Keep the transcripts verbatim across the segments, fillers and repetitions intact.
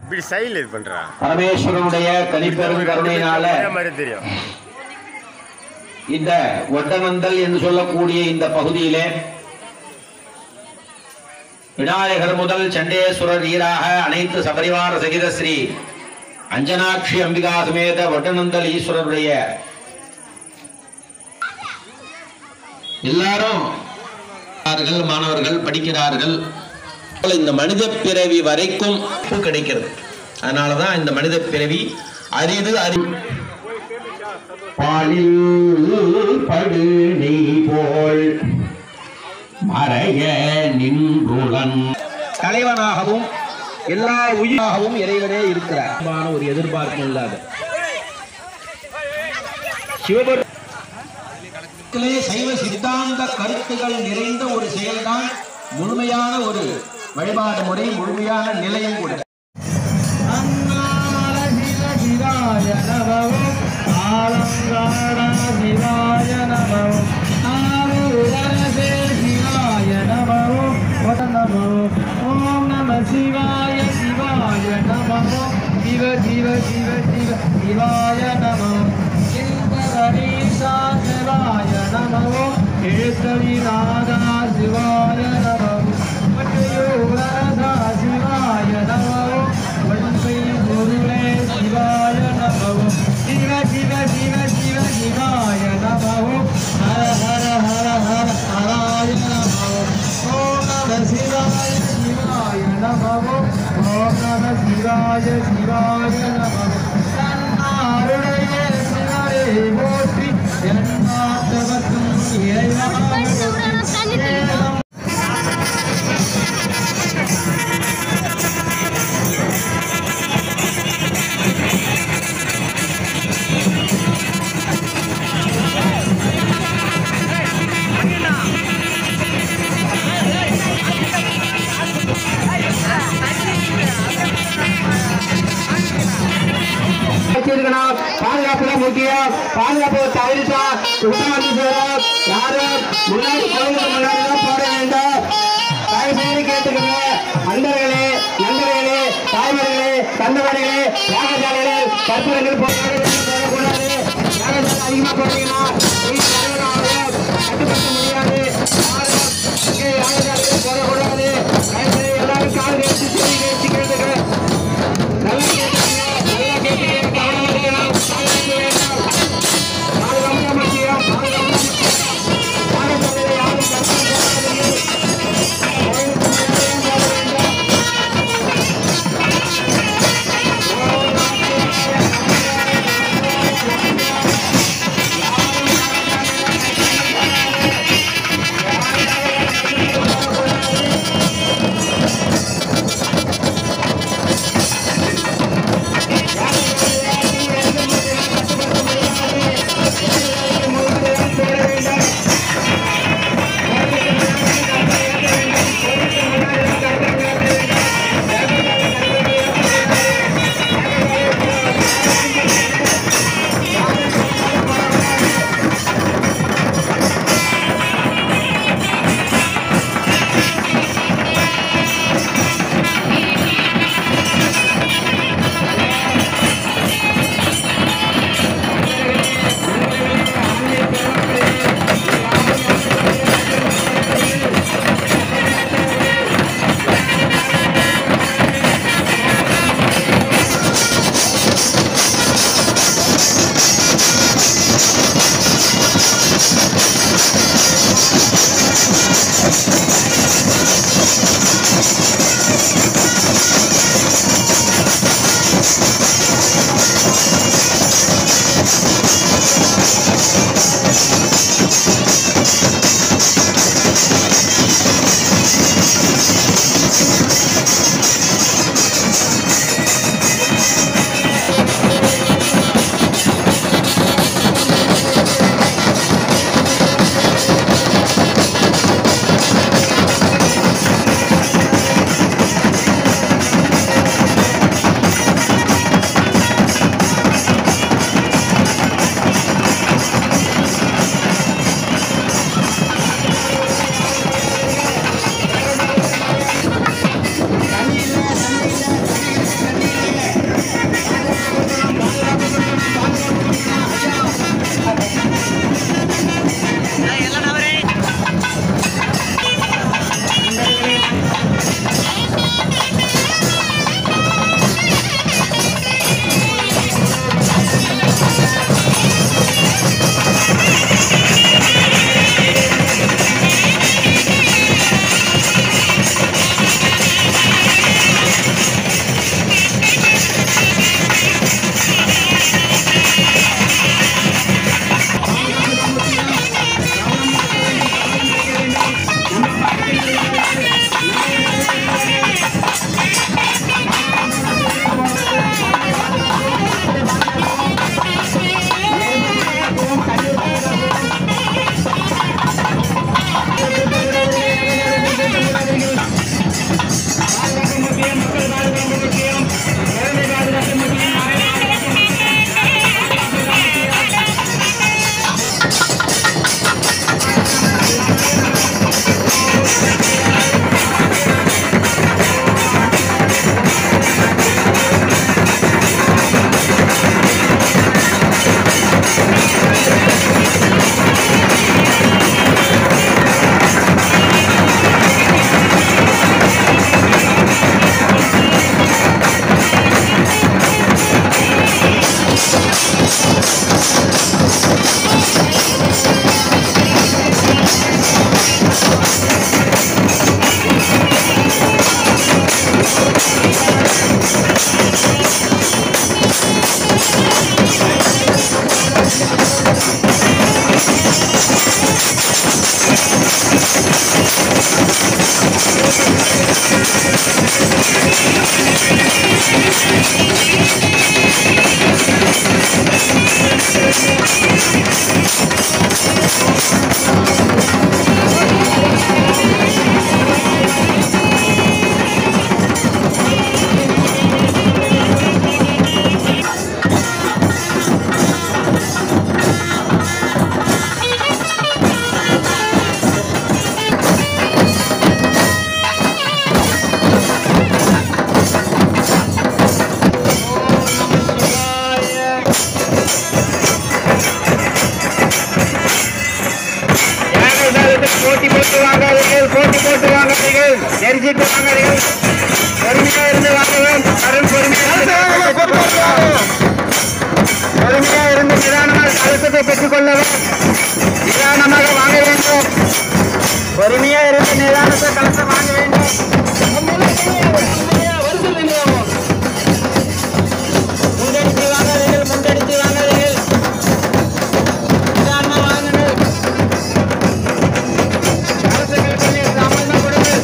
இப்படி சைல் இது பண்றா பரமேஸ்வரனுடைய கனிப்பெரும் கருணையினால இந்த ஒட்டனந்தல் என்று சொல்லக்கூடிய இந்த பகுதியிலே விநாயகர் முதல் சண்டேஸ்வரர் ஈராக அனைத்து சபரிவார சகித ஸ்ரீ அஞ்சனாட்சி அம்பிகா சமேத ஒட்டனந்தல் ஈஸ்வரருடைய எல்லாரும் மாணவர்கள் படிக்கிறார்கள். இந்த மனித பிறவி வரைக்கும் கிடைக்கிறது. அதனாலதான் இந்த மனித பிறவி அரிது அரி பாலில் படு நெய் போல் மறைய நின்றுடன் தலைவனாகவும் எல்லா உயிராகவும் இறைவனே இருக்கிறார். ஒரு எதிர்பார்ப்பு இல்லாத சிவபெருமான் சைவ சித்தாந்த கருத்துக்கள் நிறைந்த ஒரு செயல்தான் முழுமையான ஒரு வழிபாடு முறை, முழுமையான நிலையம் கூட. ஓம் நம சிவாய சிவாய நமோ சிவ சிவ சிவ சிவ சிவாய நமோ சிவாய நமோ எழுத்தவிநாதா சிவாய நமோ மற்றையோரதா சிவாய நமோ ஒன்பை பொருளே சிவாய நமோ சிவ சிவ சிவ சிவ சிவாய நமோ ஹர ஹர ஹர ஹர ஹராய நமோ ஓம் நம சிவாய சிவாய நமோ ஓம் நம சிவாய சிவாய நமோ தன்னாருடைய சிவரே போற்றி என்னாத்தவர்க்கும் இறைவா பாதுகாப்பு முக்கியம். பாதுகாப்பு தவிர்த்தா குற்றவாளிகள் யாரும் முன்னாடி கோயிலுக்கு முன்னாடி தான் போட வேண்டும். தயவுசெய்து கேட்டுக்கங்க. அன்பர்களே, நண்பர்களே, தாய்மார்களே, தந்தவர்களே, யாகசாலைகளே, கற்பூரங்கள் போடக்கூடாது. யாகசாலை அதிகமாக போட்டீங்கன்னா கட்டுப்படுத்த முடியாது. யாரும் இங்கே யாகசாலைகள் போடக்கூடாது. தயவுசெய்து எல்லாரும் கால் வச்சு சொல்லி வச்சு கேட்டுக்க. நல்லா கேட்டுக்கங்க, நல்லா கேட்டுக்க. இருந்து வாங்குறீர்கள் பொறுமையா இருந்து வாங்குவேன் அருள் பொறுமையா பொறுமையா இருந்து நிதானமாக கலசத்தை பெற்றுக் கொள்ளவும் நிதானமாக வாங்க வேண்டும் பொறுமையா இருந்து நிதானத்தை கலசம் வாங்க வேண்டும் முண்டடித்து வாங்காதீர்கள் முண்டடித்து வாங்காதீர்கள் நிதானமா வாங்குங்கள் கலசங்கள் பண்ணி சாமான் கொடுங்கள்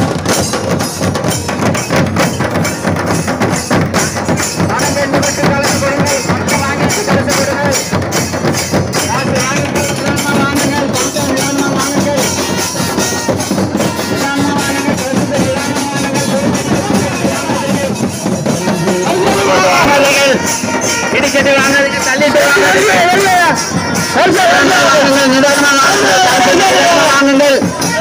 பணம் ரெண்டு மட்டும் கலந்து கொடுங்கள் பணத்தை வாங்கி கலந்து கொடுங்கள் காசு வாங்குங்கள் நிதானமா வாங்குங்கள் பணத்தை நிதானமா வாங்குங்கள் நிதானமா வாங்குங்கள் கலசத்தை நிதானமா வாங்குங்கள் இடிக்கட்டு வாங்காதீங்க தள்ளிட்டு வாங்காதீங்க நிதானமா வாங்குங்கள்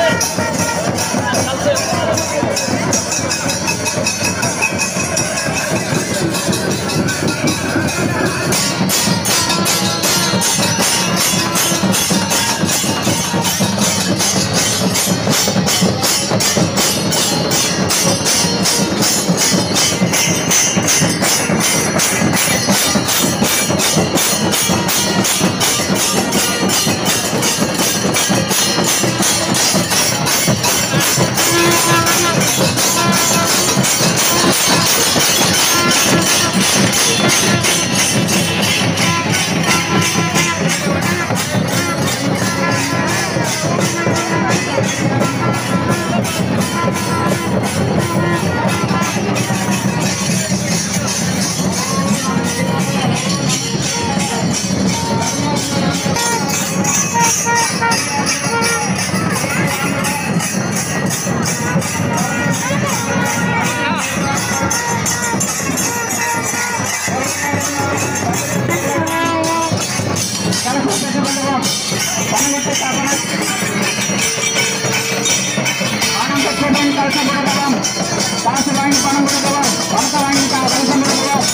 காசு வாங்கி பணம் கொடுக்கவும் பணத்தை வாங்கி கலசம் கொடுக்கவும்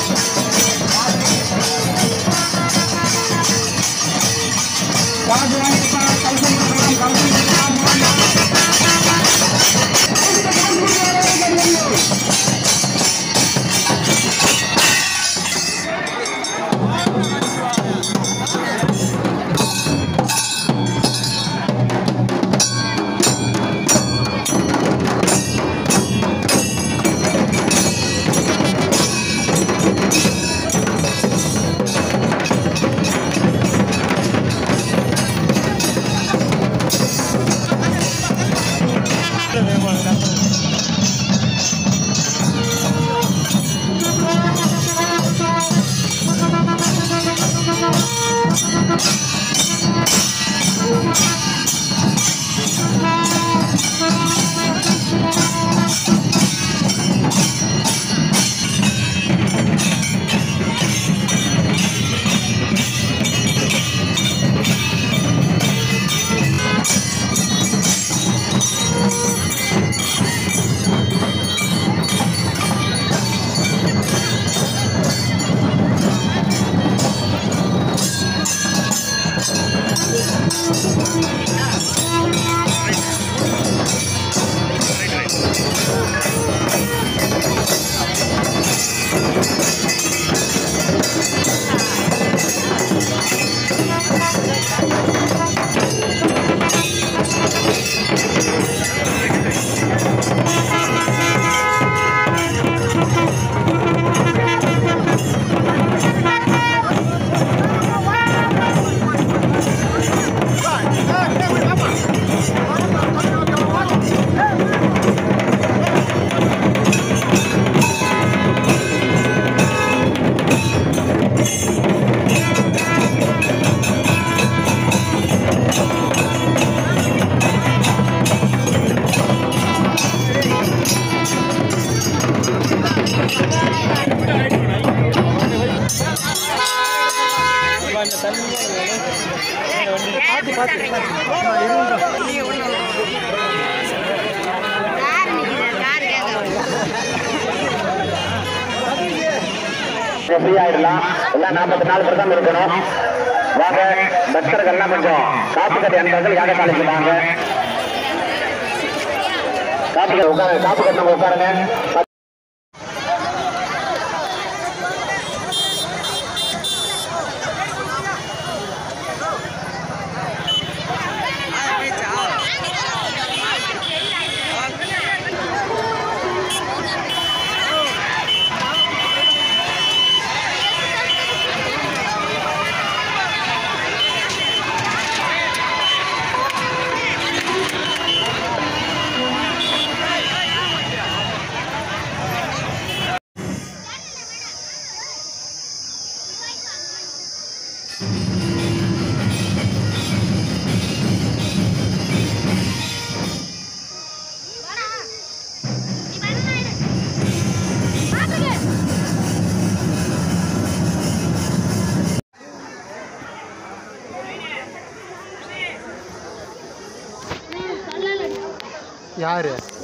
காசு வாங்கி கலசம் கொடுக்கவும் கலசம் ஃப்ரீயாயிடலாம். எல்லாம் நாற்பத்தி நாலு பிரதம் இருக்கணும். வாங்க பக்தர்கள்லாம் கொஞ்சம் காப்பு கட்டி அன்பர்கள் யாக காலைக்கு வாங்க. காப்பு உட்காருங்க, காப்பு கட்டணம் உட்காருங்க. யாரு